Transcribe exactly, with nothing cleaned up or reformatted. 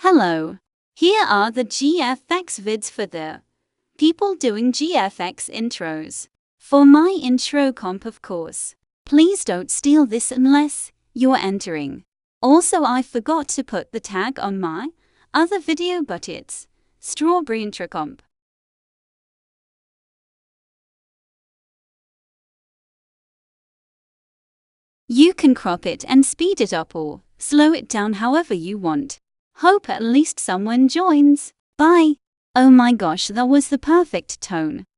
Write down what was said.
Hello. Here are the G F X vids for the people doing G F X intros. For my intro comp, of course. Please don't steal this unless you're entering. Also, I forgot to put the tag on my other video, but it's strawberry intro comp. You can crop it and speed it up or slow it down however you want. Hope at least someone joins. Bye. Oh my gosh, that was the perfect tone.